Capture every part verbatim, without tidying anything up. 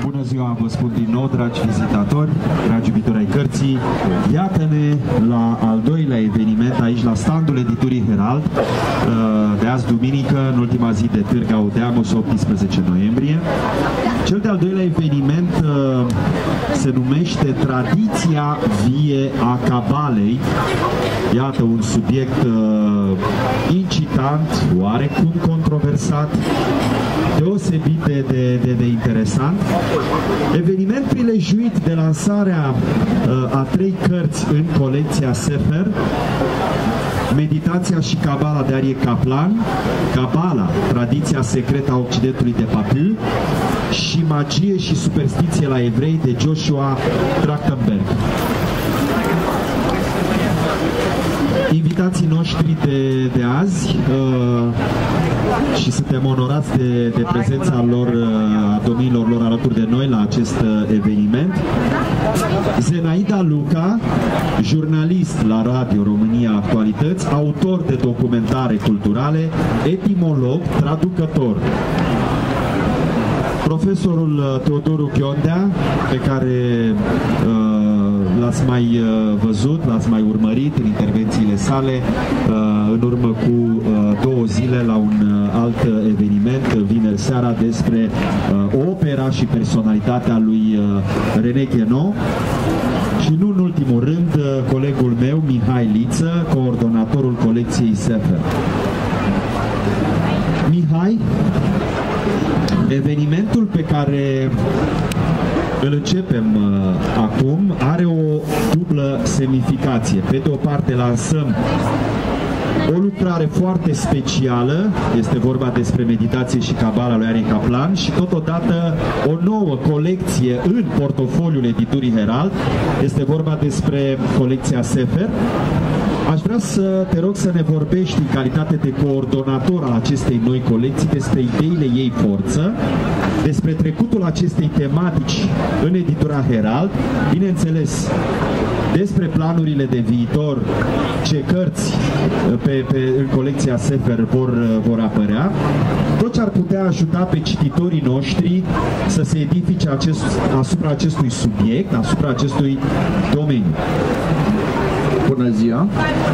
Bună ziua, vă spun din nou, dragi vizitatori, dragi iubitori ai cărții. Iată-ne la al doilea eveniment aici la standul editurii Herald de azi duminică, în ultima zi de Târg Audeamos, optsprezece noiembrie. Cel de-al doilea eveniment se numește Tradiția vie a Cabalei. Iată un subiect incitant, oarecum controversat, deosebit de, de, de, de interesant. Eveniment prilejuit de lansarea uh, a trei cărți în colecția Sefer: Meditația și Cabala de Arie Kaplan, Cabala, tradiția secretă a Occidentului de Papin, și Magie și superstiție la evrei de Joshua Trachtenberg. Invitații noștri de, de azi uh, și suntem onorați de, de prezența lor, uh, a domnilor lor alături de noi la acest uh, eveniment. Zenaida Luca, jurnalist la Radio România Actualități, autor de documentare culturale, etimolog, traducător. Profesorul Teodoru Chiondea, pe care uh, l-ați mai uh, văzut, l-ați mai urmărit în intervențiile sale uh, în urmă cu uh, două zile la un uh, alt eveniment, vineri seara, despre uh, opera și personalitatea lui uh, René Guénon. Și nu în ultimul rând, uh, colegul meu, Mihai Liță, coordonatorul colecției Sefer. Mihai, evenimentul pe care îl începem uh, acum are o dublă semnificație. Pe de o parte lansăm o lucrare foarte specială, este vorba despre Meditație și Cabala lui Arie Kaplan, și totodată o nouă colecție în portofoliul editurii Herald, este vorba despre colecția Sefer. Aș vrea să te rog să ne vorbești în calitate de coordonator al acestei noi colecții despre ideile ei forță, despre trecutul acestei tematici în editura Herald, bineînțeles despre planurile de viitor, ce cărți pe, pe, în colecția Sefer vor, vor apărea, tot ce ar putea ajuta pe cititorii noștri să se edifice acest, asupra acestui subiect, asupra acestui domeniu. Bună ziua!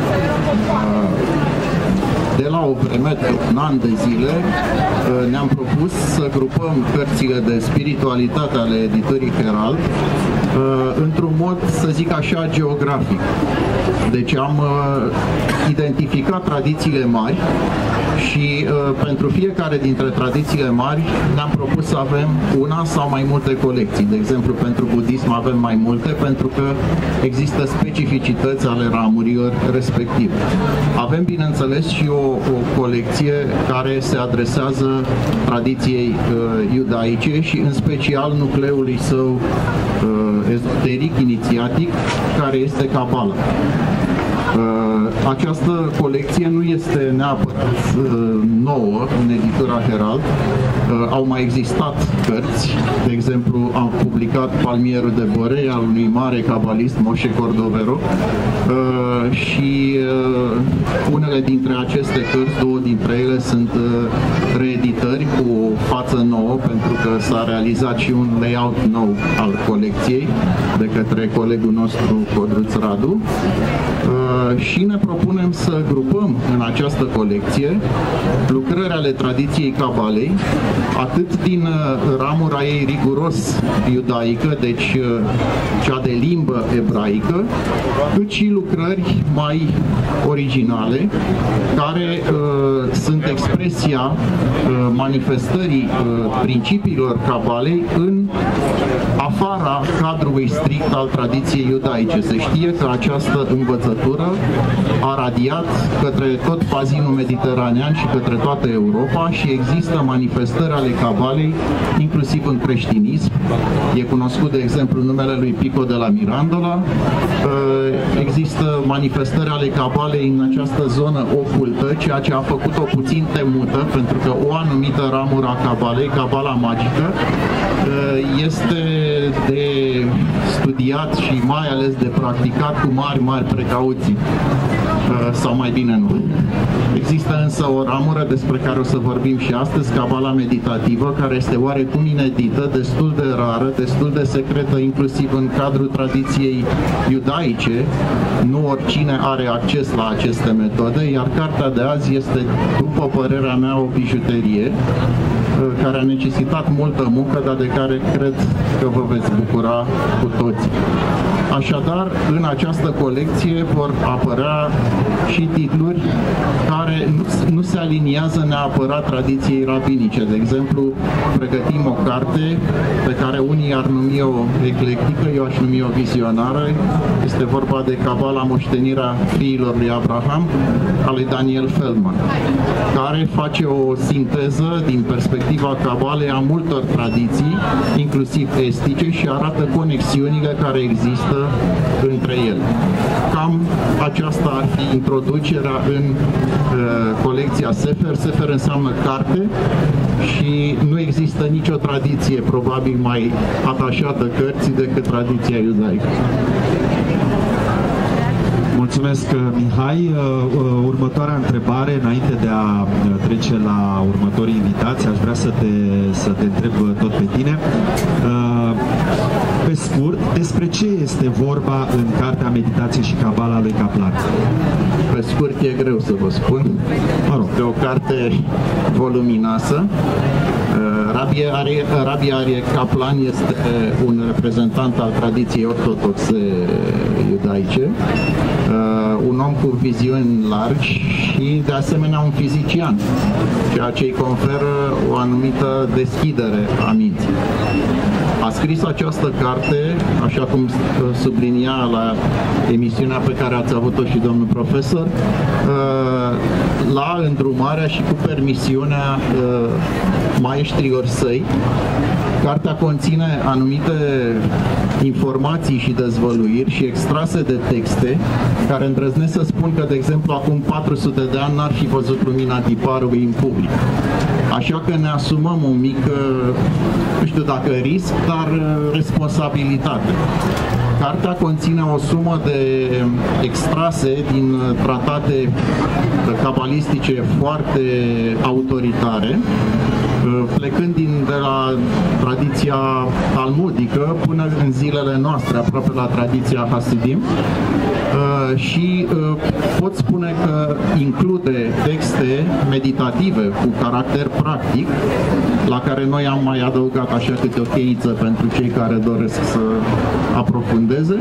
De la o vreme, un an de zile, ne-am propus să grupăm cărțile de spiritualitate ale editurii Herald într-un mod, să zic așa, geografic. Deci am identificat tradițiile mari și pentru fiecare dintre tradițiile mari ne-am propus să avem una sau mai multe colecții. De exemplu, pentru budism avem mai multe, pentru că există specificități ale ramurilor respective. Avem, bineînțeles, și o, o colecție care se adresează tradiției uh, iudaice și în special nucleului său uh, ezoteric, inițiatic, care este Cabala. Această colecție nu este neapărat nouă în editura Herald. Au mai existat cărți, de exemplu am publicat Palmierul de Borei al unui mare cabalist, Moshe Cordovero, și unele dintre aceste cărți, două dintre ele sunt reeditări cu o față nouă, pentru că s-a realizat și un layout nou al colecției de către colegul nostru Codruț Radu. Și ne propunem să grupăm în această colecție lucrări ale tradiției Cabalei, atât din ramura ei riguros iudaică, deci cea de limbă ebraică, cât și lucrări mai originale, care uh, sunt expresia uh, manifestării uh, principiilor Cabalei în afara cadrului strict al tradiției iudaice. Se știe că această învățătură a radiat către tot bazinul mediteranean și către toată Europa și există manifestări ale Cabalei, inclusiv în creștinism. E cunoscut, de exemplu, numele lui Pico de la Mirandola. Există manifestări ale Cabalei în această zonă ocultă, ceea ce a făcut-o puțin temută, pentru că o anumită ramură a Cabalei Cabalei, Cabala magică, este de studiat și mai ales de practicat cu mari, mari precauții. Sau mai bine nu. Există însă o ramură despre care o să vorbim și astăzi, Cabala meditativă, care este oarecum inedită, destul de rară, destul de secretă, inclusiv în cadrul tradiției iudaice. Nu oricine are acces la aceste metode, iar cartea de azi este, după părerea mea, o bijuterie care a necesitat multă muncă, dar de care cred că vă veți bucura cu toții. Așadar, în această colecție vor apărea și titluri care nu, nu se aliniază neapărat tradiției rabinice. De exemplu, pregătim o carte pe care unii ar numi-o eclectică, eu aș numi-o vizionară. Este vorba de Cabala moștenirea fiilor lui Abraham, a lui Daniel Feldman, care face o sinteză din perspectiva Cabalei a multor tradiții, inclusiv estice, și arată conexiunile care există între ele. Cam aceasta ar fi introducerea în uh, colecția Sefer. Sefer înseamnă carte și nu există nicio tradiție probabil mai atașată cărții decât tradiția iudaică. Mulțumesc, Mihai. Următoarea întrebare, înainte de a trece la următorii invitați, aș vrea să te, să te întreb tot pe tine. Pe scurt, despre ce este vorba în Cartea Meditație și Cabala lui Kaplan? Pe scurt, e greu să vă spun. Mă rog, e o carte voluminoasă. Rabbi Arie, Rabbi Arie Kaplan este un reprezentant al tradiției ortodoxe iudaice, un om cu viziuni largi și de asemenea un fizician, ceea ce îi conferă o anumită deschidere a minții. A scris această carte, așa cum sublinia la emisiunea pe care ați avut-o și domnul profesor, la îndrumarea și cu permisiunea maestrilor săi. Cartea conține anumite informații și dezvăluiri și extrase de texte care îndrăznesc să spun că, de exemplu, acum patru sute de ani n-ar fi văzut lumina tiparului în public. Așa că ne asumăm un mic, nu știu dacă risc, dar responsabilitate. Cartea conține o sumă de extrase din tratate cabalistice foarte autoritare, plecând din, de la tradiția talmudică până în zilele noastre, aproape la tradiția Hasidim. Și pot spune că include texte meditative cu caracter practic, la care noi am mai adăugat așa câte o cheiță pentru cei care doresc să aprofundeze,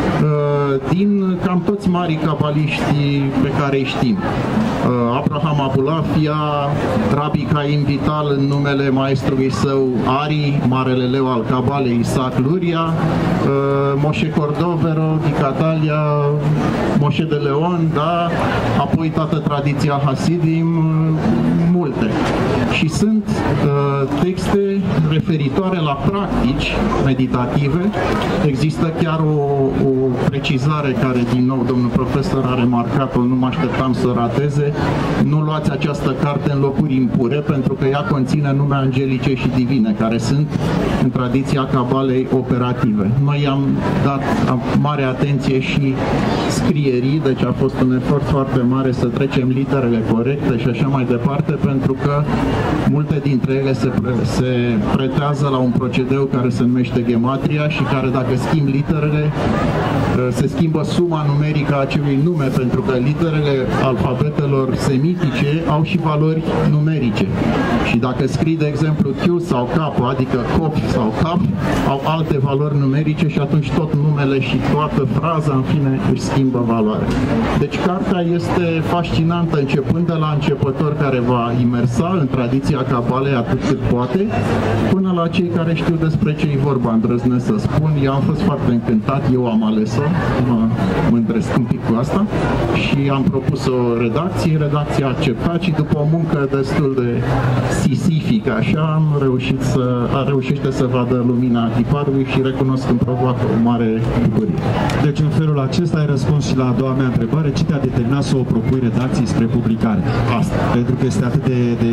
din cam toți marii cabaliști pe care îi știm. Abraham Abulafia, Rabbi Chaim Vital în numele maestrului său Ari, Marele Leu al Cabalei Isaac Luria, Moshe Cordovero, Di Catalia, Moshe de Leon, da, apoi toată tradiția Hasidim, multe. Și sunt uh, texte referitoare la practici meditative. Există chiar o, o precizare care, din nou, domnul profesor a remarcat-o, nu mă așteptam să o rateze. Nu luați această carte în locuri impure, pentru că ea conține nume angelice și divine, care sunt în tradiția Cabalei operative. Noi am dat mare atenție și scrierii, deci a fost un efort foarte mare să trecem literele corecte și așa mai departe, pentru că multe dintre ele se, pre se pretează la un procedeu care se numește gematria și care, dacă schimb literele, se schimbă suma numerică a acelui nume, pentru că literele alfabetelor semitice au și valori numerice. Și dacă scrii, de exemplu, Q sau K, adică cop sau cap, au alte valori numerice și atunci tot numele și toată fraza, în fine, își schimbă valoare. Deci cartea este fascinantă, începând de la începător care va imersa în tradiția Cabalei atât cât poate, până la cei care știu despre ce-i vorba, îndrăznesc să spun. Eu am fost foarte încântat, eu am ales-o, mă mândresc un pic cu asta și am propus o redacție, redacția a acceptat și după o muncă destul de sisifică, așa, am reușit să, a reușește să vadă lumina tiparului și recunosc că îmi provoacă o mare bucurie. Deci în felul acesta ai răspuns și la a doua mea întrebare, ce te-a determinat să o propui redacției spre publicare? Asta. Pentru că este atât de, de fascinant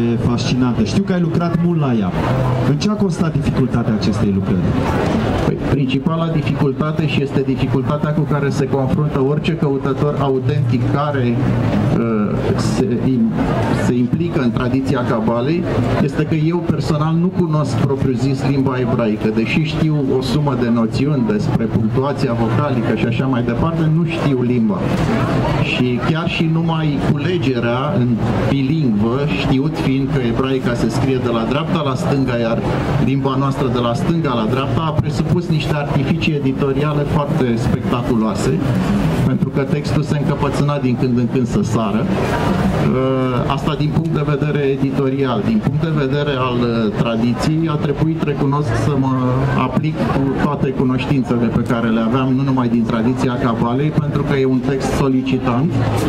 fascinantă. Știu că ai lucrat mult la ea. În ce a constat dificultatea acestei lucrări? Păi, principala dificultate și este dificultatea cu care se confruntă orice căutător autentic care uh, se, se implică în tradiția Cabalei, este că eu personal nu cunosc propriu-zis limba ebraică, deși știu o sumă de noțiuni despre punctuația vocalică și așa mai departe, nu știu limba. Și chiar și numai culegerea în bilingvă, știut fiind că ebraica se scrie de la dreapta la stânga, iar limba noastră de la stânga la dreapta, a presupus niște artificii editoriale foarte spectaculoase, pentru că textul se încăpățâna din când în când să sară. Asta din punct de vedere editorial. Din punct de vedere al tradiției, a trebuit, recunosc, să mă aplic cu toate cunoștințele pe care le aveam, nu numai din tradiția Cabalei, pentru că e un text solicitant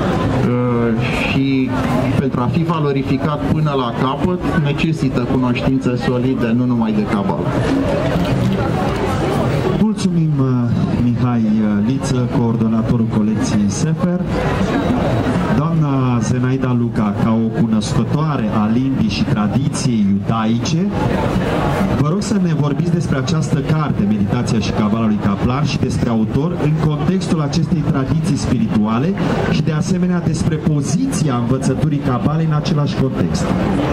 și pentru a fi valorificat până la capăt necesită cunoștințe solide, nu numai de Cabală. Mulțumim, Mihai Liță, coordonatorul colecției Sefer. Doamna Zenaida Luca, ca o cunoscătoare a limbii și tradiției iudaice, vă rog să ne vorbiți despre această carte, Meditația și Cabala lui Kaplan, și despre autor în contextul acestei tradiții spirituale și de asemenea despre poziția învățăturii Cabalei în același context.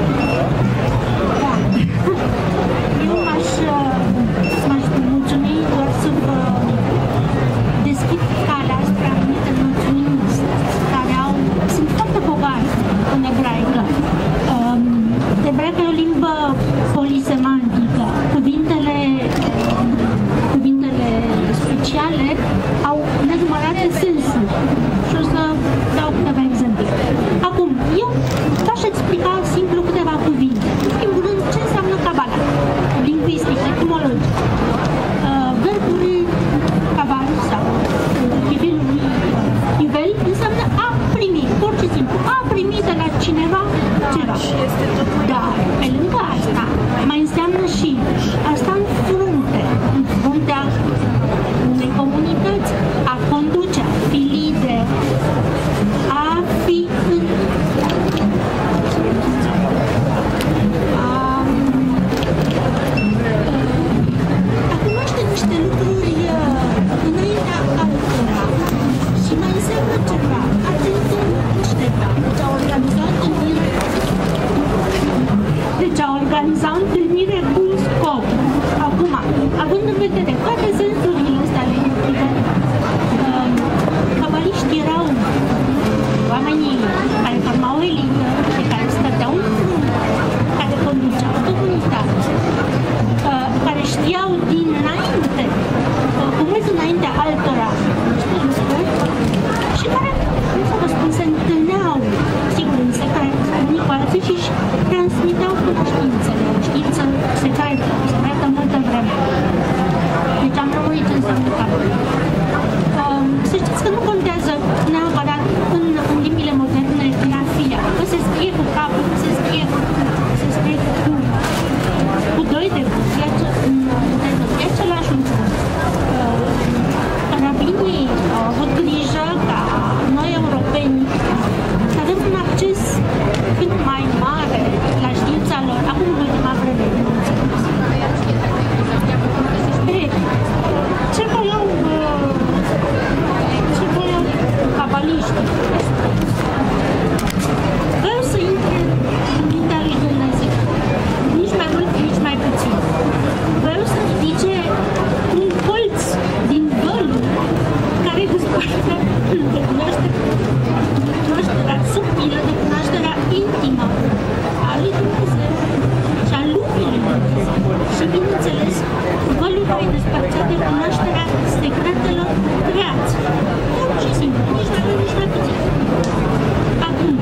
Eu aș, aș mulțumi doar să vă deschid calea spre anumite noțiuni care au, sunt foarte bogate în ebraică. Um, ebraica e o limbă polisemantică. Cuvintele, cuvintele speciale au nenumărate sensuri. Și o să dau câteva exemple. Acum, eu v-aș explica simplu câteva cuvinte. În primul rând, ce înseamnă Cabala? Lingvistic, etimologic. Uh, verbul Cabal sau nivelul nivel înseamnă a primi, pur și simplu, a primi de la cineva ceva. Dar, pe lângă asta, mai înseamnă și asta în frunte, în fruntea unei comunități, a conduce, a fi lider, a fi în a cunoaște niște lucruri înaintea altora și mai înseamnă ceva, a ținut ceva, deci a organizat întâlnire, deci a organizat întâlnire cu un scop. Acum, având în vedere toate sensurile astea ale cabaliștii erau oamenii care formau elită și care stăteau în frunte, care conduceau comunitatea, care știau dinainte, cu mult înaintea altora, și care, cum să vă spun, se întâlneau, sigur, în secare unii cu alții și își transmiteau cunoștințele, o știință secretă, secretă multă vreme. Deci am rămâit ce înseamnă capul. Să știți că nu contează neapărat în, în limbile moderne grafia, că se scrie cu capul, că se scrie cu că se scrie cu cu doi de viață, e același lucru. Rabinii au avut grijă ca noi europeni să avem un acces cât mai mare la știința lor, acum în ultima vreme. Ce voiau ce voiau cabaliștii? Vreau să intre în mintea lui Dumnezeu. Nici mai mult, nici mai puțin. Vreau să ridice un colț din vălul care desparte de cunoașterea subtilă, de cunoașterea intimă a lui Dumnezeu și a lumii lui Dumnezeu. Și, bineînțeles, vălul care despărțea de cunoașterea secretelor creații. Pur și simplu, nici mai mult, nici mai puțin. Acum,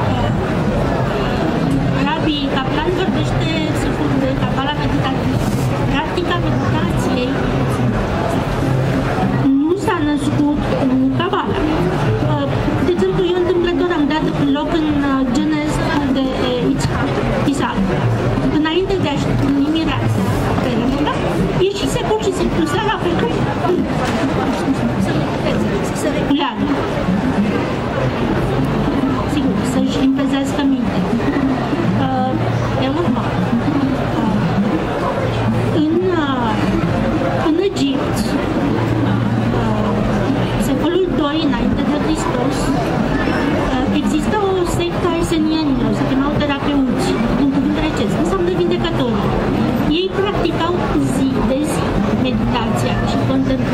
Rabbi Kaplan vorbește de Cabala meditativă. Practica meditației nu s-a născut cu Cabala. De exemplu, eu întâmplător am dat loc în Genez de Isaac. Înainte de a-și primi mireasa pe Rebecca, ieșise pur și simplu seara pe câini să se reculeagă. Sigur, să-și limpezească mintea.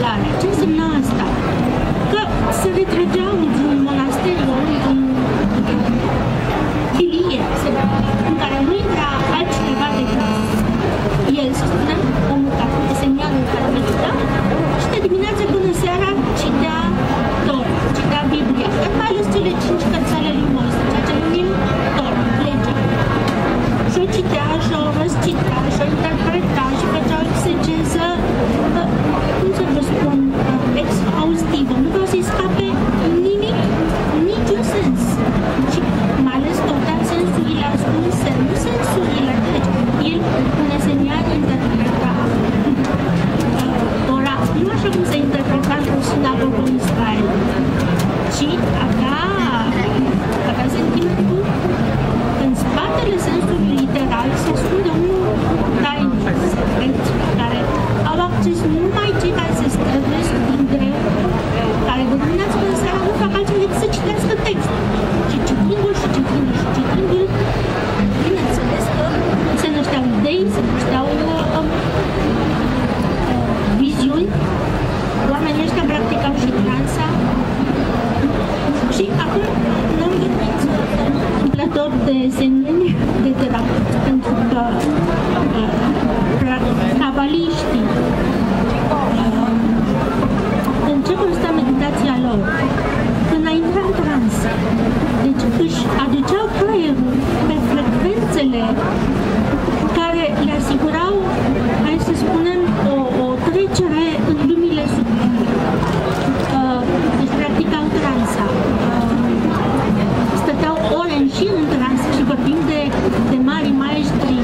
aflarea. Ce însemna asta? Că se retrăgeau din monasteriu, din chilie, în care nu intra altcineva decât el, să spunem, omul care, semnianul care medita, și de dimineață până seara citea Tora, citea Biblia, mai ales cele cinci cărți ale lui Moise, ceea ce numim Tora, legea. Și o citea, și o răscitea, și o interpreta, și făcea o exegeză, cum să vă spun, exhaustivă. Nu vreau să-i scape nimic, niciun sens. Și mai ales toate sensurile ascunse, nu sensurile. Deci, el, în esenian, interpreta Tora, nu așa cum se interpreta într-o sinagogă în Israel, ci avea, avea sentimentul în spatele sensului literal se ascunde unul tainic, secret, care au acces numai cei care se străduiesc din greu, care de dimineață până seara nu fac altceva decât să citească text. Și citindu-l și citindu-l și citindu-l, bineînțeles că se nășteau idei, se nășteau uh, uh, viziuni, oamenii ăștia practicau și transa. Și acum n-am gândit întâmplător de semneni de terapeut, pentru că cabaliștii uh, în ce consta meditația lor? Când a intrat în transă, deci își aduceau creierul pe frecvențele care le asigurau, hai să spunem, o, o trecere în lumile subtile. Uh, deci practicau transa. Uh, stăteau ore în șir în transă și vorbim de, de mari maestri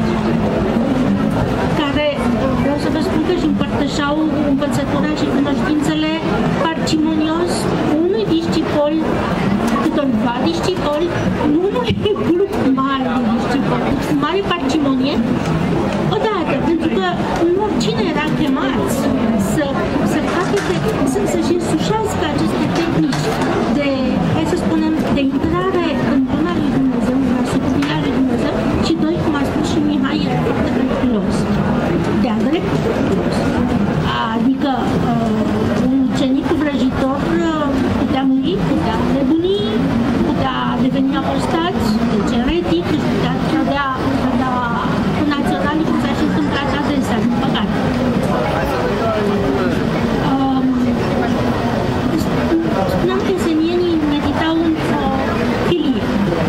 care, vreau să vă spun că își împărtășeau învățătura și cunoștințele parcimonios unui discipol, câtorva discipoli, nu unui grup mare de discipoli, cu mare parcimonie, odată, pentru că nu oricine era chemat să, să capete, să, să-și însușească aceste tehnici de, hai să spunem, de intrare în lumea lui Dumnezeu, în asuprimea lui Dumnezeu, și doi, cum a spus și Mihai, era foarte dreptulos. De-a dreptulos. Adică uh, un ucenic vrăjitor uh, putea muri, putea nebuni, putea deveni apostat, deci eretic, își putea trădea cu naționalii, cum s-a și întâmplat adesea, din păcate. Um, spuneam că esenienii meditau într-o chilie.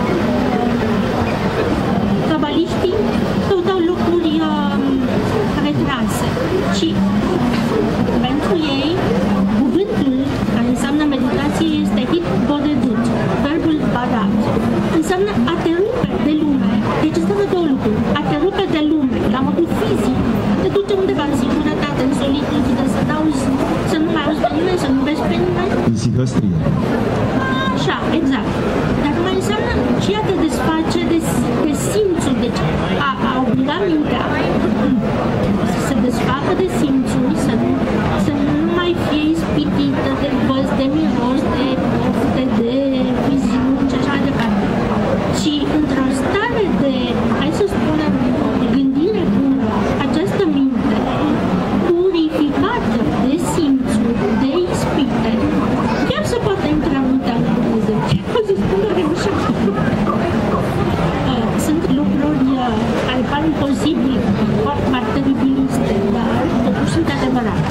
Cabaliștii căutau locuri uh, retrase și pentru ei cuvântul care înseamnă meditație este hit bodedut, verbul badat. Înseamnă a te rupe de lume. Deci înseamnă două lucruri. A te rupe de lume, la modul fizic, te duce undeva în singurătate, în solitude, să n-auzi, să nu mai auzi pe nimeni, să nu vezi pe nimeni. În sihăstrie. Așa, exact. Dar mai înseamnă și a te desface de, de simțuri, deci a, a obliga mintea să se desfacă de simțuri, să nu, să nu mai fie ispitită de văz, de miros, de pofte, de viziuni și așa mai departe. Și într-o stare de, hai să spunem, de gândire bună, această minte purificată de simțuri, de ispite, chiar se poate intra în mintea lui Dumnezeu. Chiar să spun că reușea. Sunt lucruri care par imposibile, foarte teribiliste, dar totuși sunt adevărate.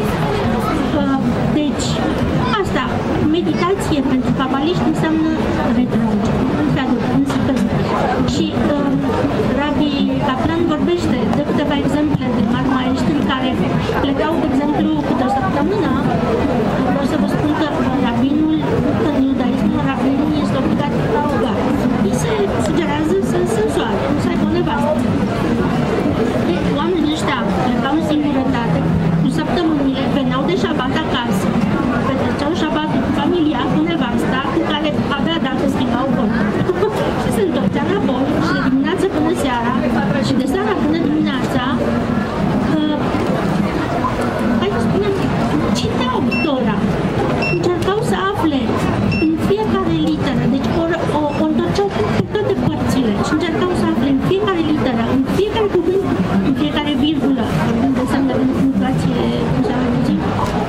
Deci, asta, meditație pentru cabaliști înseamnă retragere, în felul, în săptămână. Și uh, Rabbi Kaplan vorbește de câteva exemple de mari maestri care plecau, de exemplu, câte o săptămână. Vreau să vă spun că rabinul, în iudaismul, rabinul este obligat la ogar. Îi se sugerează să se însoare, nu să aibă o nevastă. Oamenii ăștia plecau în singurătate, cu săptămânile, veneau de șabat acasă, petreceau șabatul cu familia, cu nevasta, cu care abia dacă schimbau vorba. Și se întorcea înapoi și de dimineață până seara și de seara până dimineața, uh, hai să spunem, citeau Tora, încercau să afle în fiecare literă, deci o, o, o întorceau pe toate părțile și încercau să afle în fiecare literă, în fiecare cuvânt, în fiecare virgulă, vorbim de semne de punctuație, cum se zice,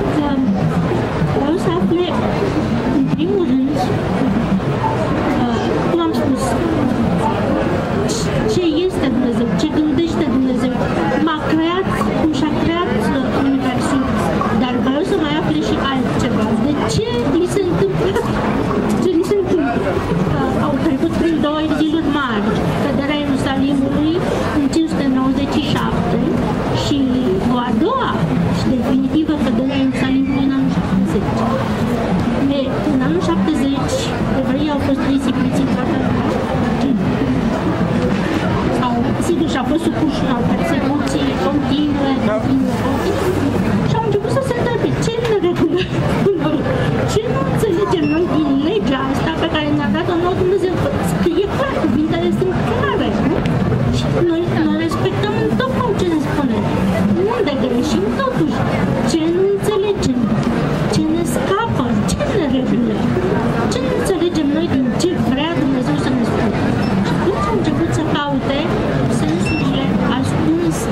supuși unor persecuții continue, continue, continue, și au început să se întrebe ce e în regulă cu noi, ce nu înțelegem noi din legea asta pe care ne-a dat-o nouă Dumnezeu, scrie clar, cuvintele sunt clare, nu? Și noi, noi respectăm în tot ce ne spune. Unde greșim totuși? Ce nu înțelegem? Ce ne scapă? Ce ne regulă? Ce nu înțelegem noi din ce vrea Dumnezeu să ne spună? Și atunci au început să caute sensurile ascunse.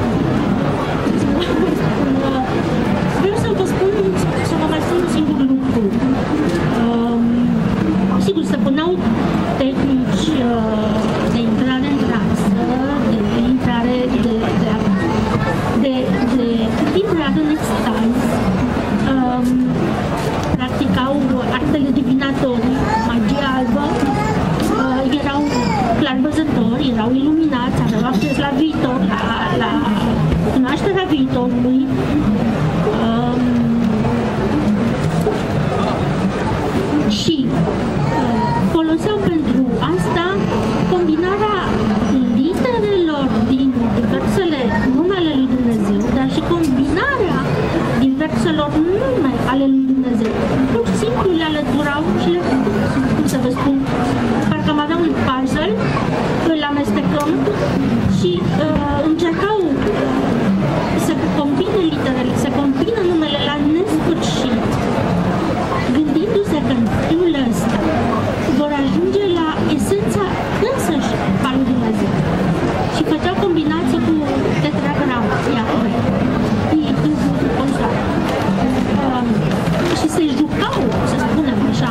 Vreau să vă spun, să vă mai spun un singur lucru. Um, sigur, se puneau tehnici uh, de intrare în transă, de intrare de, de, de, de intrare în extaz. Um, practicau artele divinatorii, magia albă, uh, erau clarvăzători, erau iluminați, aveau acces la viitor, la, la cunoașterea viitorului. Um, și uh, foloseau pentru asta combinarea literelor din diversele numele lui Dumnezeu, dar și combinarea diverselor nume ale lui Dumnezeu. Pur și simplu le alăturau și le, cum să vă spun, parcă am avea un puzzle, îl amestecăm și uh, încercau uh, să combine literele, să combine numele la nesfârșit, gândindu-se că în felul ăsta vor ajunge la esența însăși a lui Dumnezeu. Și făceau combinații cu tetragram, Iahve, um, și se jucau, să spunem așa,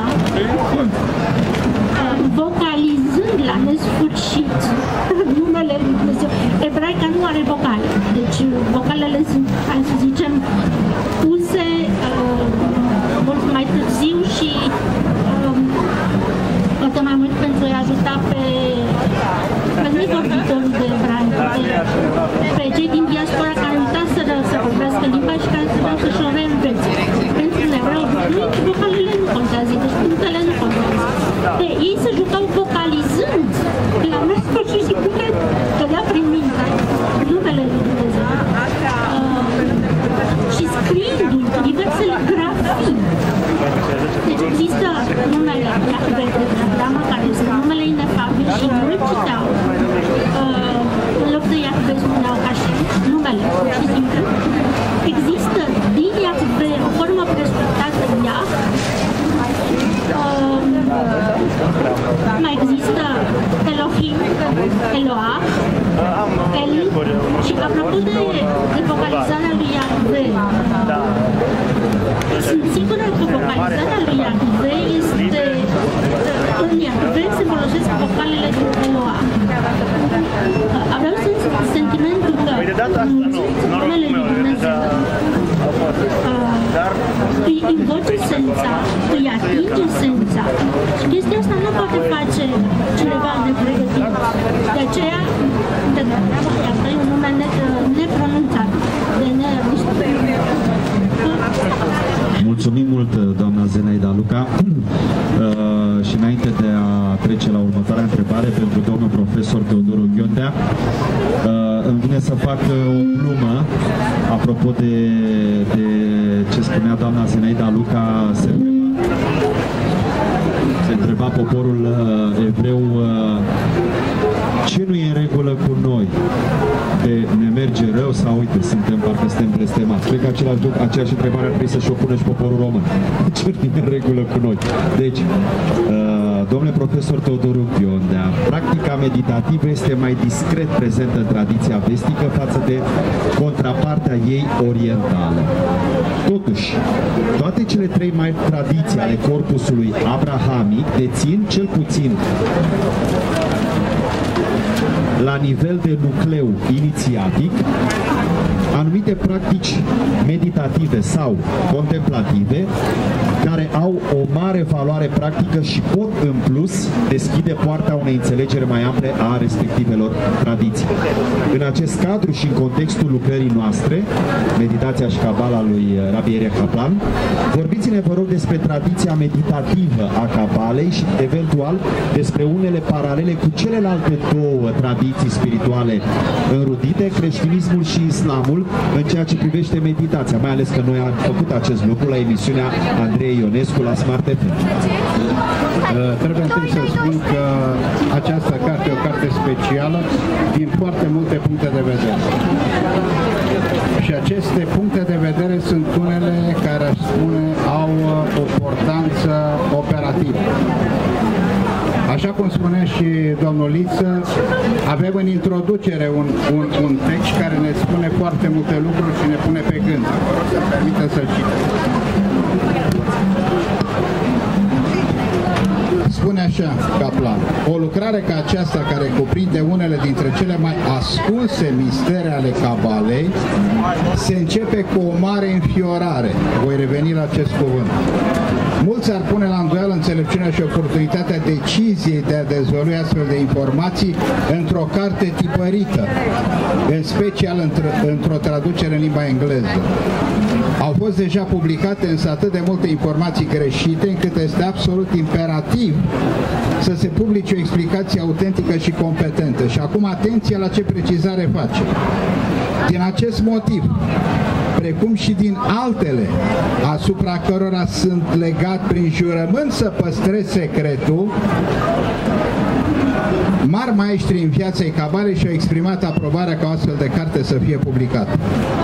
um, vocalizând la nesfârșit numele lui Dumnezeu. Ebraica nu are vocale, deci vocalele sunt, hai să zicem, puse uh, mult mai târziu și um, poate mai mult pentru a-i ajuta pe, pe nevorbitorii de ebraică, pe, pe cei din diaspora care uitaseră să vorbească limba și care trebuiau să-și o reînvețe. Pentru un evreu, vocalele nu contează, deci punctele nu contează. De, ei se jucau vocalizând la nesfârșit și cum cădea prin minte numele lui Dumnezeu. Uh, și scriindu diversele grafii. Deci există numele Iahve de Drama, care este numele inefabil și nu-l citeau. Uh, în loc de Iahve spuneau ca și numele, pur și simplu. Există din Iahve o formă prescurtată Iah. Uh, mai există Elohim, Eloah, El și apropo de, de vocalizarea lui Iahve, sunt sigură că vocalizarea lui Iahve este, în Iahve se folosesc vocalele din Eloah. Aveau sentimentul că numele lui Dumnezeu îi invoci esența, îi atinge esența și chestia asta nu poate face cineva nepregătit. De aceea, Iahve e un nume nepronunțat, de neștiut. Mulțumim mult, doamna Zenaida Luca. Uh, și înainte de a trece la următoarea întrebare pentru domnul profesor Teodoru Ghiondea, uh, îmi vine să fac o glumă apropo de, de ce spunea doamna Zenaida Luca. Se întreba, se întreba poporul uh, evreu uh, ce nu e în regulă cu noi? De ne merge rău sau uite, suntem parcă suntem blestemați. Cred că același, aceeași întrebare ar trebui să-și o pune și poporul român. Ce nu e în regulă cu noi? Deci, uh, domnule profesor Teodoru Ghiondea, practica meditativă este mai discret prezentă în tradiția vestică față de contrapartea ei orientală. Totuși, toate cele trei mari tradiții ale corpusului abrahamic dețin cel puțin la nivel de nucleu inițiatic anumite practici meditative sau contemplative care au o mare valoare practică și pot în plus deschide poarta unei înțelegeri mai ample a respectivelor tradiții. În acest cadru și în contextul lucrării noastre, Meditația și Cabala lui Rabbi Elia Kaplan, vorbiți-ne, vă rog, despre tradiția meditativă a Cabalei și eventual despre unele paralele cu celelalte două tradiții spirituale înrudite, creștinismul și islamul, în ceea ce privește meditația, mai ales că noi am făcut acest lucru la emisiunea Andrei Ionescu la Smart F M. Uh, trebuie întâi să spun că această carte e o carte specială din foarte multe puncte de vedere. Și aceste puncte de vedere sunt unele care, aș spune, au o importanță operativă. Așa cum spunea și domnul Liță, avem în introducere un, un, un text care ne spune foarte multe lucruri și ne pune pe gând. Vă rog să-mi permită să-l citesc. Spune așa, Kaplan: o lucrare ca aceasta, care cuprinde unele dintre cele mai ascunse mistere ale Cabalei, se începe cu o mare înfiorare. Voi reveni la acest cuvânt. Mulți ar pune la îndoială înțelepciunea și oportunitatea deciziei de a dezvălui astfel de informații într-o carte tipărită, în special într-o traducere în limba engleză. Au fost deja publicate însă atât de multe informații greșite, încât este absolut imperativ să se publice o explicație autentică și competentă. Și acum atenție la ce precizare face. Din acest motiv, precum și din altele asupra cărora sunt legat prin jurământ să păstrez secretul, mari maestri în viața Cabalei și-au exprimat aprobarea ca o astfel de carte să fie publicată.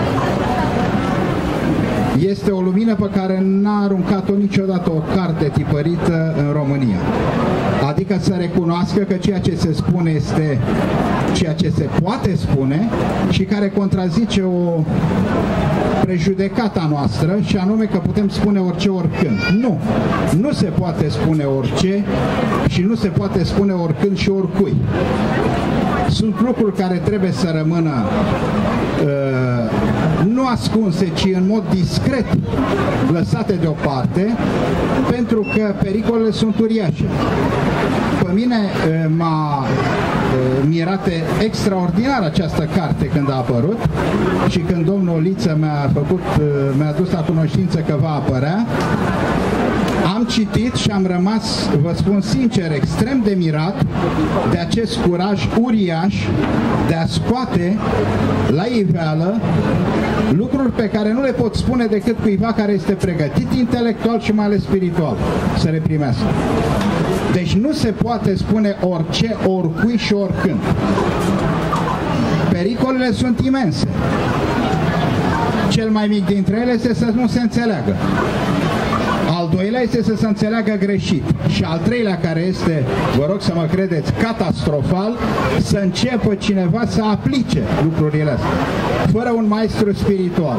Este o lumină pe care n-a aruncat-o niciodată o carte tipărită în România. Adică să recunoască că ceea ce se spune este ceea ce se poate spune și care contrazice o prejudecata noastră, și anume că putem spune orice oricând. Nu! Nu se poate spune orice și nu se poate spune oricând și oricui. Sunt lucruri care trebuie să rămână uh, nu ascunse, ci în mod discret lăsate deoparte, pentru că pericolele sunt uriașe. Pe mine uh, m-a uh, mirat extraordinar această carte când a apărut și când domnul Liță mi-a făcut, uh, mi-a dus la cunoștință că va apărea. Am citit și am rămas, vă spun sincer, extrem de mirat de acest curaj uriaș de a scoate la iveală lucruri pe care nu le pot spune decât cuiva care este pregătit intelectual și mai ales spiritual să le primească. Deci nu se poate spune orice, oricui și oricând. Pericolele sunt imense. Cel mai mic dintre ele este să nu se înțeleagă. Al doilea este să se înțeleagă greșit. Și al treilea, care este, vă rog să mă credeți, catastrofal, să înceapă cineva să aplice lucrurile astea, fără un maestru spiritual.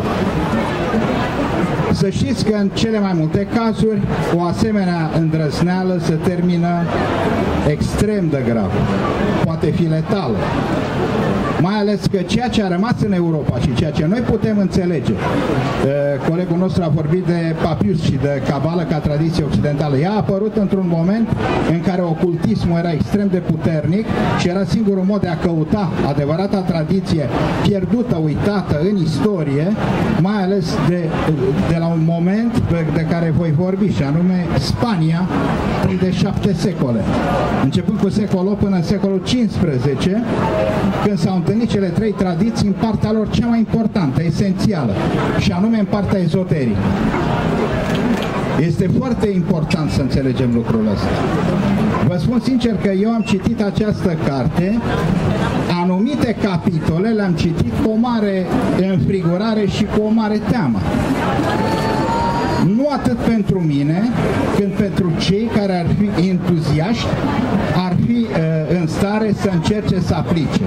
Să știți că în cele mai multe cazuri o asemenea îndrăzneală se termină extrem de grav. Poate fi letală. Mai ales că ceea ce a rămas în Europa și ceea ce noi putem înțelege, colegul nostru a vorbit de Papius și de Cabală ca tradiție occidentală. Ea a apărut într-un moment în care ocultismul era extrem de puternic și era singurul mod de a căuta adevărata tradiție pierdută, uitată în istorie, mai ales de, de la un moment de care voi vorbi, și anume Spania, timp de șapte secole. Începând cu secolul opt până în secolul cincisprezece, când s-au întâlnit cele trei tradiții în partea lor cea mai importantă, esențială, și anume în partea ezoterică. Este foarte important să înțelegem lucrul ăsta. Vă spun sincer că eu am citit această carte, anumite capitole le-am citit cu o mare înfrigurare și cu o mare teamă. Nu atât pentru mine, cât pentru cei care ar fi entuziaști, ar fi uh, în stare să încerce să aplice.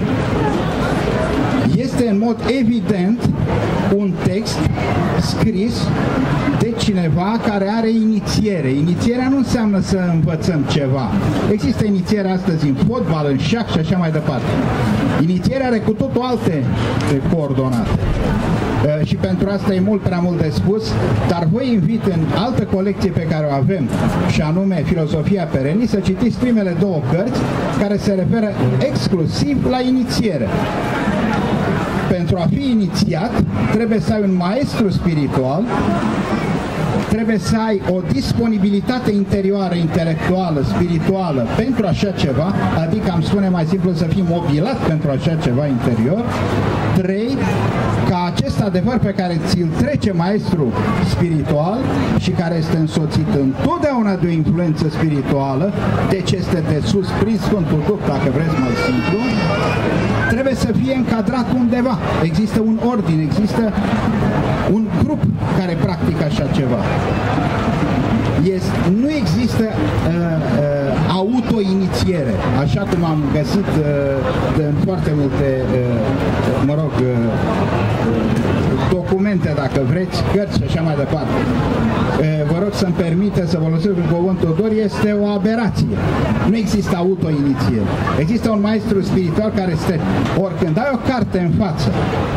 Este în mod evident un text scris de cineva care are inițiere. Inițierea nu înseamnă să învățăm ceva. Există inițiere astăzi în fotbal, în șac și așa mai departe. Inițierea are cu totul alte coordonate. Și pentru asta e mult prea mult de spus, dar vă invit în altă colecție pe care o avem, și anume Filozofia Perenii, să citiți primele două cărți care se referă exclusiv la inițiere. Pentru a fi inițiat, trebuie să ai un maestru spiritual, trebuie să ai o disponibilitate interioară, intelectuală, spirituală pentru așa ceva, adică am spune mai simplu să fii mobilat pentru așa ceva interior. Trei, ca acest adevăr pe care ți-l trece maestru spiritual și care este însoțit întotdeauna de o influență spirituală, deci este de sus prin Sfântul Duh, dacă vreți mai simplu, trebuie să fie încadrat undeva. Există un ordin, există un grup care practică așa ceva. Este, nu există uh, uh, auto-inițiere, așa cum am găsit uh, de, în foarte multe, uh, mă rog, uh, documente, dacă vreți, cărți și așa mai departe. Uh, vă rog să-mi permite să folosesc cuvântul Dor, este o aberație. Nu există auto-inițiere. Există un maestru spiritual care este, oricând ai o carte în față,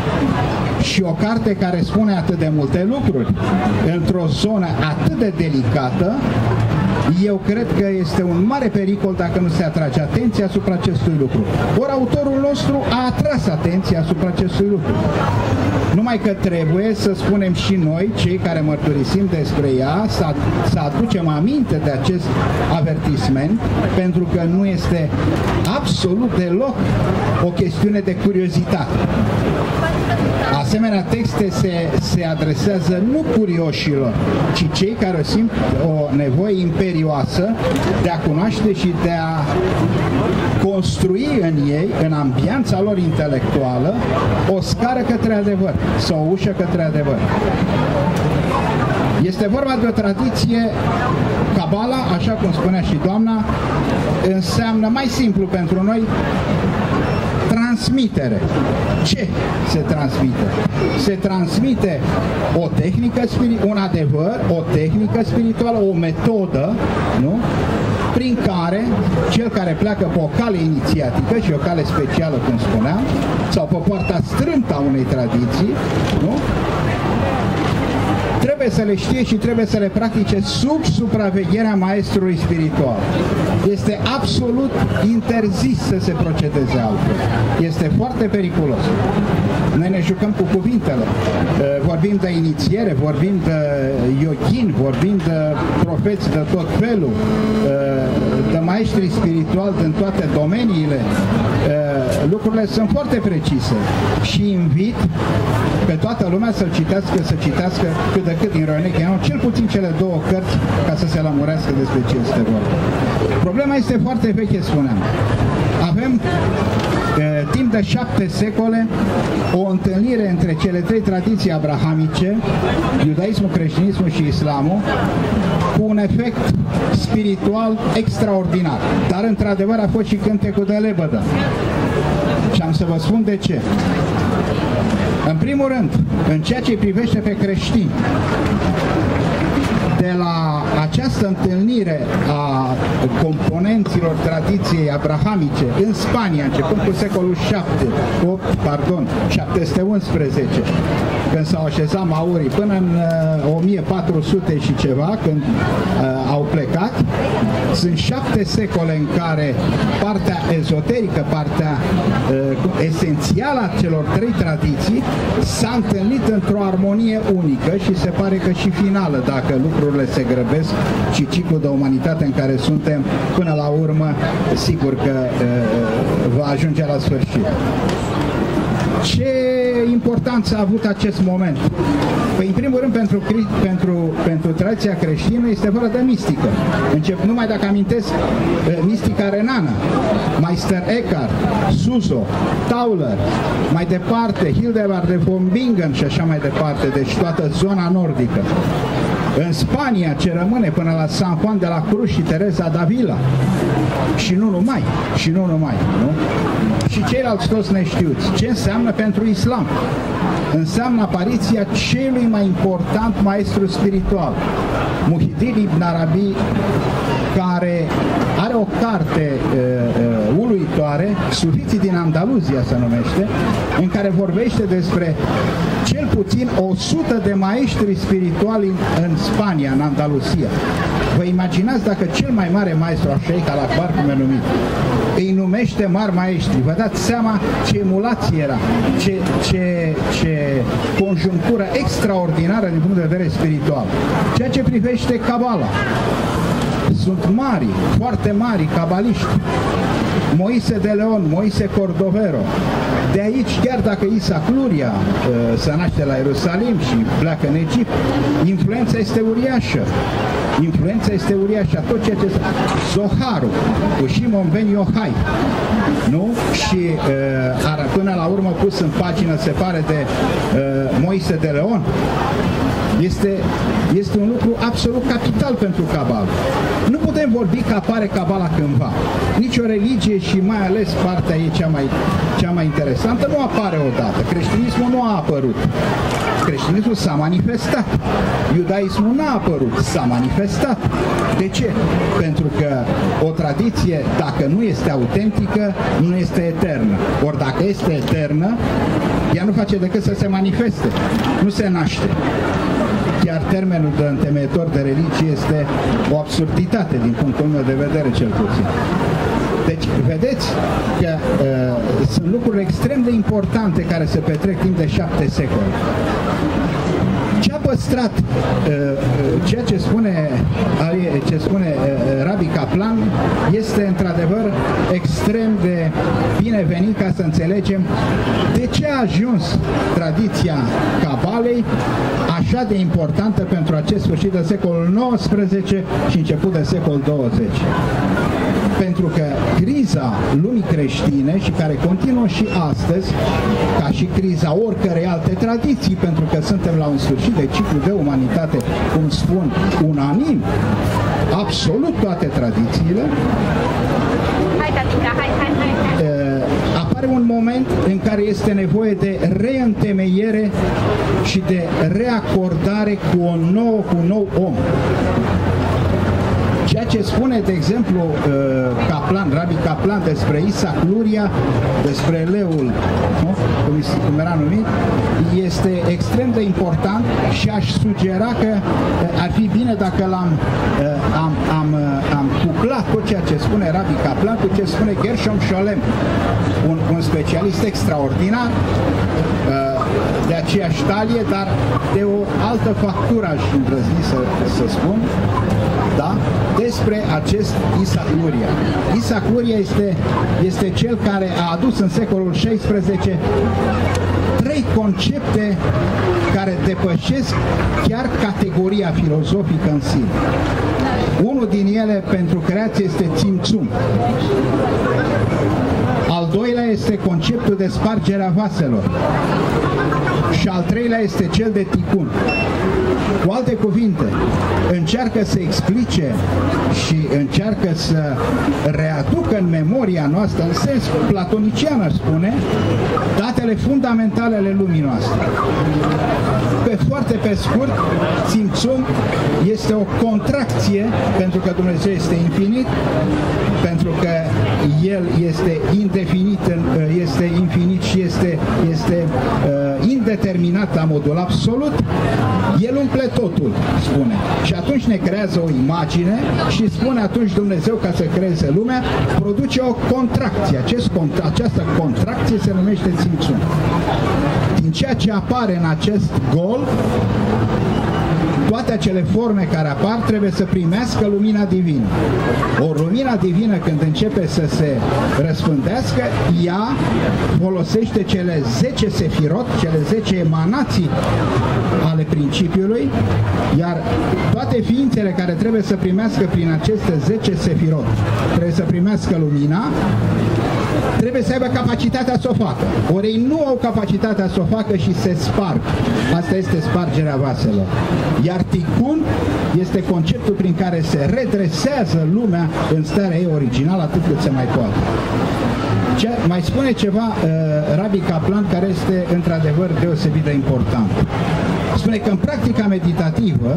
și o carte care spune atât de multe lucruri într-o zonă atât de delicată, eu cred că este un mare pericol dacă nu se atrage atenția asupra acestui lucru. Ori autorul nostru a atras atenția asupra acestui lucru. Numai că trebuie să spunem și noi, cei care mărturisim despre ea, să, să aducem aminte de acest avertisment, pentru că nu este absolut deloc o chestiune de curiozitate. Asemenea texte se, se adresează nu curioșilor, ci cei care simt o nevoie imperioasă de a cunoaște și de a construi în ei, în ambianța lor intelectuală, o scară către adevăr sau o ușă către adevăr. Este vorba de o tradiție, Cabala, așa cum spunea și doamna, înseamnă mai simplu pentru noi transmitere. Ce se transmite? Se transmite o tehnică, un adevăr, o tehnică spirituală, o metodă, nu? Prin care cel care pleacă pe o cale inițiatică și o cale specială, cum spuneam, sau pe poarta strâmtă a unei tradiții, nu? Trebuie să le știe și trebuie să le practice sub supravegherea maestrului spiritual. Este absolut interzis să se procedeze altfel. Este foarte periculos. Noi ne jucăm cu cuvintele. Vorbim de inițiere, vorbim de yoghini, vorbim de profeți de tot felul, de maestri spirituali din toate domeniile. Lucrurile sunt foarte precise și invit pe toată lumea să citească, să citească cât de cât din Ioane Cheanu, cel puțin cele două cărți, ca să se lămurească despre ce este vorba. Problema este foarte veche, spuneam. Avem e, timp de șapte secole o întâlnire între cele trei tradiții abrahamice, iudaismul, creștinismul și islamul, cu un efect spiritual extraordinar. Dar într-adevăr a fost și cântecul de lebădă. Și am să vă spun de ce. În primul rând, în ceea ce privește pe creștini, de la această întâlnire a componenților tradiției abrahamice în Spania, începând cu secolul șapte, opt, pardon, șapte sute unsprezece, când s-au așezat maurii, până în uh, o mie patru sute și ceva, când uh, au plecat, sunt șapte secole în care partea ezoterică, partea uh, esențială a celor trei tradiții s-a întâlnit într-o armonie unică și se pare că și finală, dacă lucrurile se grăbesc, și ciclul de umanitate în care suntem, până la urmă, sigur că uh, va ajunge la sfârșit. Ce importanță a avut acest moment? Păi, în primul rând, pentru, pentru, pentru tradiția creștină este vorba de mistică. Încep, numai dacă amintesc, mistica renană, Meister Eckhart, Suso, Tauler, mai departe, Hildegard de von Bingen și așa mai departe, deci toată zona nordică. În Spania, ce rămâne până la San Juan de la Cruz și Teresa d'Avila. Și nu numai, și nu numai, nu? Și ceilalți toți neștiuți. Ce înseamnă pentru islam? Înseamnă apariția celui mai important maestru spiritual, Muhyiddin Ibn Arabi, care are o carte uh, uh, uluitoare, Sufiții din Andaluzia se numește, în care vorbește despre cel puțin o sută de maestri spirituali în, în Spania, în Andaluzia. Vă imaginați dacă cel mai mare maestru al Sheikh al-Akbar, cum e numit, îi numește mari maestri. Vă dați seama ce emulație era, ce, ce, ce conjunctură extraordinară din punct de vedere spiritual. Ceea ce privește Kabala, sunt mari, foarte mari cabaliști. Moise de Leon, Moise Cordovero. De aici, chiar dacă Isaac Luria uh, se naște la Ierusalim și pleacă în Egipt, influența este uriașă. Influența este uriașă. Tot ceea ce Zoharul, cu Shimon ben Yochai, nu? Și uh, până la urmă pus în pagină, se pare, de uh, Moise de Leon. Este, este un lucru absolut capital pentru Cabala. Nu putem vorbi că apare Cabala cândva. Nici o religie și mai ales partea ei cea mai, cea mai interesantă nu apare odată. Creștinismul nu a apărut. Creștinismul s-a manifestat. Iudaismul n-a apărut, s-a manifestat. De ce? Pentru că o tradiție, dacă nu este autentică, nu este eternă. Ori dacă este eternă, ea nu face decât să se manifeste, nu se naște. Chiar termenul de întemeitor de religie este o absurditate din punctul meu de vedere, cel puțin. Deci, vedeți că uh, sunt lucruri extrem de importante care se petrec timp de șapte secole. Ce a păstrat uh, ceea ce spune, ce spune uh, Rabbi Kaplan este într-adevăr extrem de binevenit ca să înțelegem de ce a ajuns tradiția Cabalei așa de importantă pentru acest sfârșit de secolul nouăsprezece și început de secolul douăzeci. Pentru că criza lumii creștine și care continuă și astăzi, ca și criza oricărei alte tradiții, pentru că suntem la un sfârșit de ciclu de umanitate, cum spun unanim, absolut toate tradițiile, hai, tatica, hai, hai, hai, hai. apare un moment în care este nevoie de reîntemeiere și de reacordare cu o nouă, cu un nou om. Ceea ce spune, de exemplu, Kaplan, Rabbi Kaplan despre Isaac Luria, despre leul, nu? Cum era numit, este extrem de important și aș sugera că ar fi bine dacă l-am am, am, am cuplat tot ceea ce spune Rabbi Kaplan cu ce spune Gershom Scholem, un, un specialist extraordinar de aceeași talie, dar de o altă factură, aș îndrăzni să, să spun, da? Despre acest Isaac Luria. Isaac Luria este, este cel care a adus în secolul șaisprezece trei concepte care depășesc chiar categoria filozofică în sine. Unul din ele pentru creație este Tzimtzum. Al doilea este conceptul de spargerea vaselor. Și al treilea este cel de Tikkun. Cu alte cuvinte, încearcă să explice și încearcă să readucă în memoria noastră, în sens platonician, aș spune, datele fundamentale ale lumii noastre. Pe foarte pe scurt, Tzimtzum este o contracție, pentru că Dumnezeu este infinit, pentru că El este indefinit, este infinit și este, este uh, indeterminat la modul absolut. El umple totul, spune. Și atunci ne creează o imagine și spune atunci Dumnezeu, ca să creeze lumea, produce o contracție. Acest, această contracție se numește Tzimtzum. Din ceea ce apare în acest gol, toate acele forme care apar trebuie să primească lumina divină. O lumina divină, când începe să se răspândească, ea folosește cele zece sefirot, cele zece emanații ale principiului, iar toate ființele care trebuie să primească prin aceste zece sefirot, trebuie să primească lumina, trebuie să aibă capacitatea să o facă. Ori ei nu au capacitatea să o facă și se sparg. Asta este spargerea vaselor. Iar Iar tikkun este conceptul prin care se redresează lumea în starea ei originală atât cât se mai poate. Ce, mai spune ceva uh, Rabbi Kaplan care este într-adevăr deosebit de important. Spune că în practica meditativă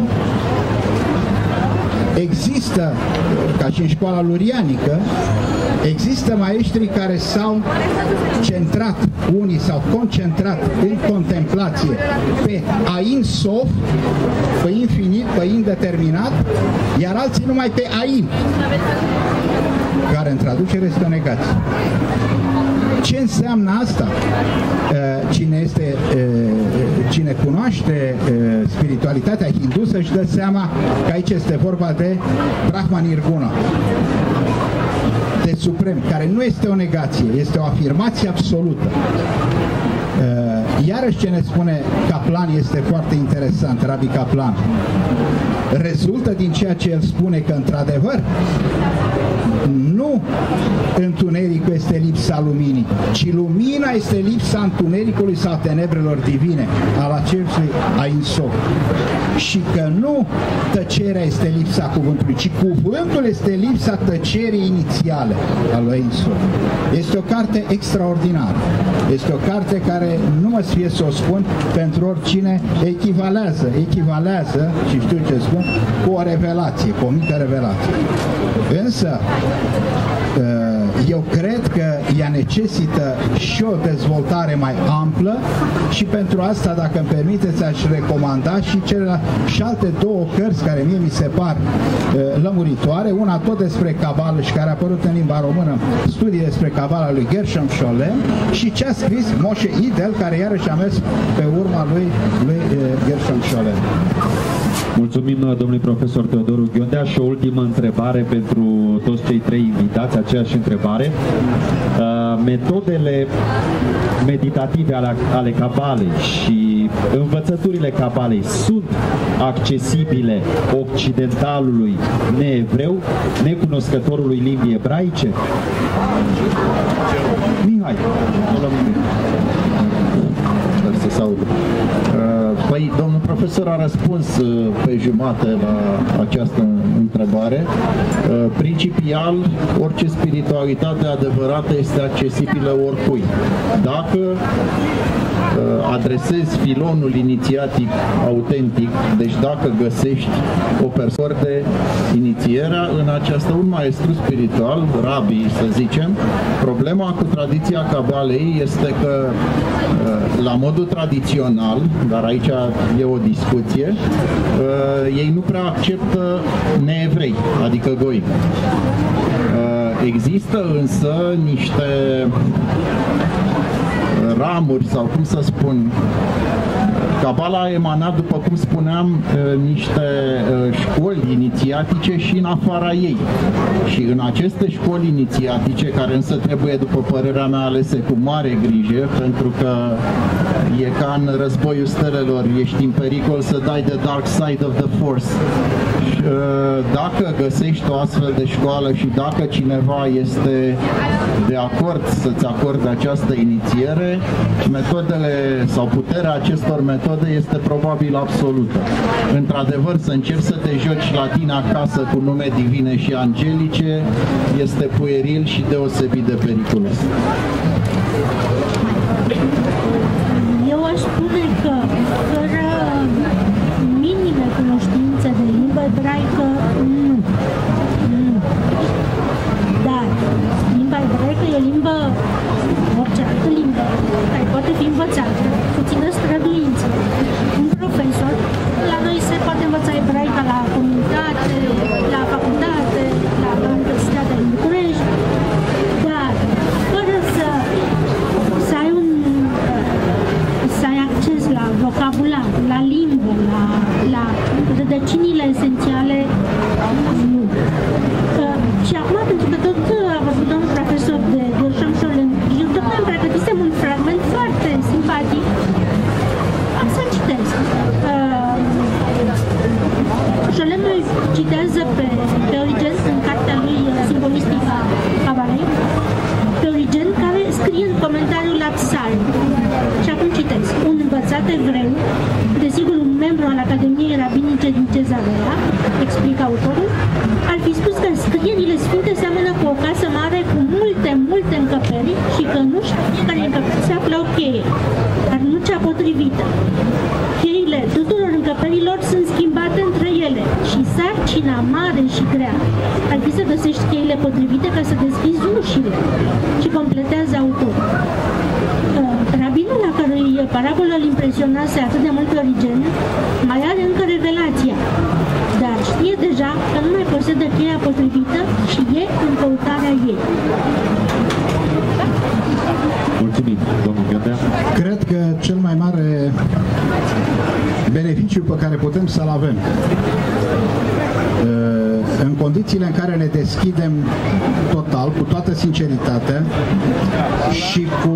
există, ca și în școala lurianică, există maestri care s-au centrat, unii s-au concentrat în contemplație pe Ain Sof, pe infinit, pe indeterminat, iar alții numai pe Ain, care în traducere este o negație. Ce înseamnă asta? Cine, este, cine cunoaște spiritualitatea hindusă își dă seama că aici este vorba de Brahma Nirguna, de suprem, care nu este o negație, este o afirmație absolută. Iarăși ce ne spune Kaplan este foarte interesant, Rabbi Kaplan. Rezultă din ceea ce el spune că într-adevăr nu întunericul este lipsa luminii, ci lumina este lipsa întunericului sau tenebrelor divine al acestui Ain Sof. Și că nu tăcerea este lipsa cuvântului, ci cuvântul este lipsa tăcerii inițiale al lui Ain Sof. Este o carte extraordinară. Este o carte care nu mă sfie să o spun pentru oricine echivalează, echivalează, și știu ce spun, cu o revelație, cu o mică revelație. Însă, eu cred că ea necesită și o dezvoltare mai amplă și pentru asta, dacă îmi permiteți, aș recomanda și celelalte și alte două cărți care mie mi se par lămuritoare, una tot despre Cabală și care a apărut în limba română, studii despre Cabala lui Gershom Scholem, și ce a scris Moshe Idel, care iarăși a mers pe urma lui, lui Gershom Scholem. Mulțumim domnului profesor Teodoru Ghiondea și o ultimă întrebare pentru toți cei trei invitați, aceeași întrebare. Metodele meditative ale, ale Cabalei și învățăturile Cabalei sunt accesibile occidentalului neevreu, necunoscătorului limbii ebraice? Mihai, să se audă. Păi, domnul profesor a răspuns pe jumate la această întrebare. Principial, orice spiritualitate adevărată este accesibilă oricui. Dacă adresezi filonul inițiatic autentic, deci dacă găsești o persoană de inițierea în această, un maestru spiritual, rabi, să zicem, problema cu tradiția Cabalei este că la modul tradițional, dar aici e o discuție, ei nu prea acceptă neevrei, adică goi. Există însă niște ramuri, sau cum să spun, Cabala a emanat, după cum spuneam, niște școli inițiatice și în afara ei. Și în aceste școli inițiatice, care însă trebuie, după părerea mea, alese cu mare grijă, pentru că e ca în războiul stelelor, ești în pericol să dai the dark side of the force. Dacă găsești o astfel de școală și dacă cineva este de acord să-ți acorde această inițiere, metodele sau puterea acestor metode este probabil absolută. Într-adevăr, să încerci să te joci la tine acasă cu nume divine și angelice este pueril și deosebit de periculos. Eu aș spune că fără minime cunoștințe de limbă ebraică, nu. nu. Dar limba ebraică e o limbă, orice altă limbă, care poate fi învățată, puțină străduință. Un profesor, la noi se poate învăța ebraica la comunitate, la facultate, la Universitatea din București, dar fără să, să ai un să ai acces la vocabular, la limbă, la, la rădăcinile esențiale, nu. Și acum, pentru că tot a vorbit domnul profesor de Gershom Scholem, eu tocmai îmi pregătisem un fragment foarte simpatic. Am să citesc. Scholem îl citează pe, pe Origen în cartea lui Simbolistica Cabalei, pe Origen, care scrie în comentariul la Psalm. Și acum citesc. Un învățat evreu, desigur un membru al Academiei Rabinice din Cezarea, explică autorul, ar fi spus că scrierile sfinte seamănă cu o casă mare cu multe, multe încăperi și că nu știu fiecare încăpere se află o cheie, dar nu cea potrivită. Cheile tuturor încăperilor sunt schimbate între ele și sarcina mare și grea ar fi să găsești cheile potrivite ca să deschizi ușile. Și completează autorul. Rabinul la cărui parabolă îl impresionase atât de mult pe Origen mai are încă revelația, dar știe deja că nu mai posedă cheia potrivită și e în căutarea ei. Mulțumim, domnul Gândea. Cred că cel mai mare beneficiu pe care putem să-l avem în condițiile în care ne deschidem total, cu toată sinceritatea și cu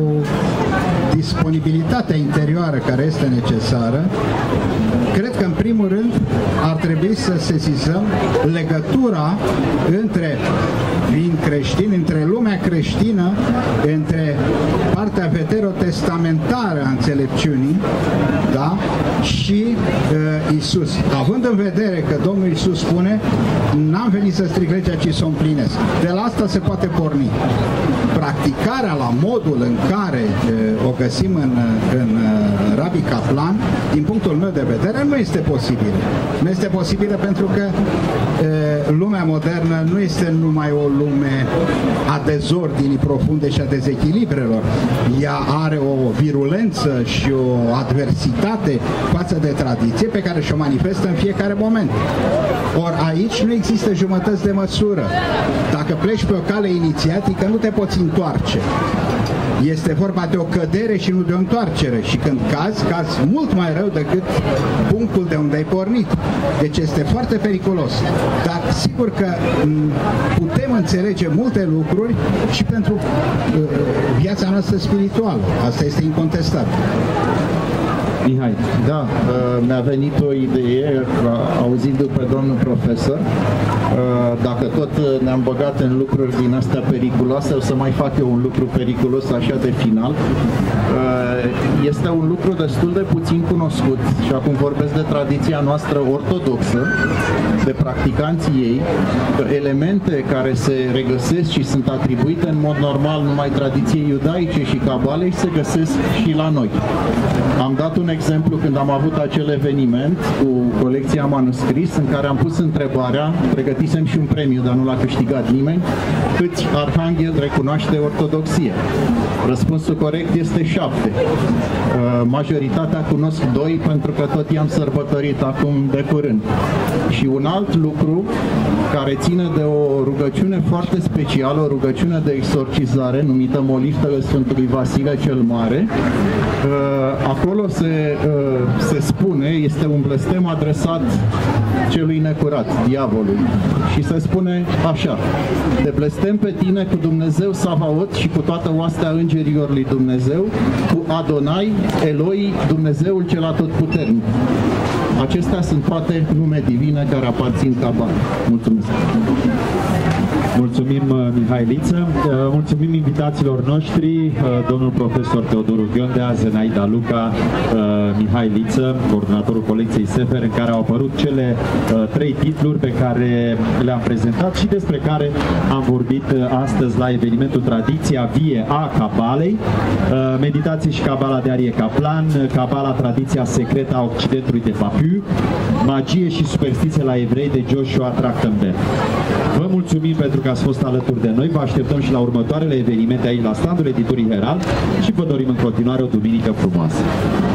disponibilitatea interioară care este necesară, cred că în primul rând ar trebui să sesizăm legătura între fiind creștini, între lumea creștină, între partea veterotestamentară a înțelepciunii, da? Și uh, Isus. Având în vedere că Domnul Isus spune, n-am venit să stric legea, ci să o împlinesc. De la asta se poate porni. Practicarea la modul în care uh, o găsim în, în uh, Rabbi Kaplan, din punctul meu de vedere, nu este posibilă. Nu este posibilă pentru că uh, lumea modernă nu este numai o lume a dezordinii profunde și a dezechilibrelor. Ea are o virulență și o adversitate față de tradiție pe care și-o manifestă în fiecare moment. Ori aici nu există jumătăți de măsură. Dacă pleci pe o cale inițiatică, nu te poți întoarce. Este vorba de o cădere și nu de o întoarcere. Și când cazi, cazi mult mai rău decât punctul de unde ai pornit. Deci este foarte periculos. Dar sigur că putem înțelege multe lucruri și pentru uh, viața noastră spirituală. Asta este incontestabil. Mihai. Da, mi-a venit o idee, auzindu-l pe domnul profesor. Dacă tot ne-am băgat în lucruri din astea periculoase, o să mai fac eu un lucru periculos așa de final. Este un lucru destul de puțin cunoscut și acum vorbesc de tradiția noastră ortodoxă, de practicanții ei, elemente care se regăsesc și sunt atribuite în mod normal numai tradiției iudaice și cabalei se găsesc și la noi. Am dat un exemplu când am avut acel eveniment cu colecția manuscris în care am pus întrebarea, pregătisem și un premiu, dar nu l-a câștigat nimeni, câți arhangheli recunoaște ortodoxia? Răspunsul corect este șapte. Majoritatea cunosc doi pentru că tot i-am sărbătorit acum de curând. Și un alt lucru care ține de o rugăciune foarte specială, o rugăciune de exorcizare numită Moliftele Sfântului Vasile cel Mare. Acolo se, se spune, este un blestem adresat celui necurat, diavolului. Și se spune așa: te blestem pe tine cu Dumnezeu Savaot și cu toată oastea îngerilor lui Dumnezeu, cu Adonai, Eloi, Dumnezeul cel atotputernic. Acestea sunt toate nume divine care aparțin Cabal. Mulțumesc! Mulțumim, Mihai Liță. Mulțumim invitațiilor noștri, domnul profesor Teodoru Gândea, Zenaida Luca, Mihai Liță, coordonatorul colecției Sefer, în care au apărut cele trei titluri pe care le-am prezentat și despre care am vorbit astăzi la evenimentul Tradiția Vie a Cabalei, Meditații și Cabala de Arie Kaplan, Cabala, tradiția secretă a Occidentului de Papu, Magie și superstiție la evrei de Joshua Trachtenberg. Vă mulțumim pentru că ați fost alături de noi, vă așteptăm și la următoarele evenimente aici la standul editurii Herald și vă dorim în continuare o duminică frumoasă.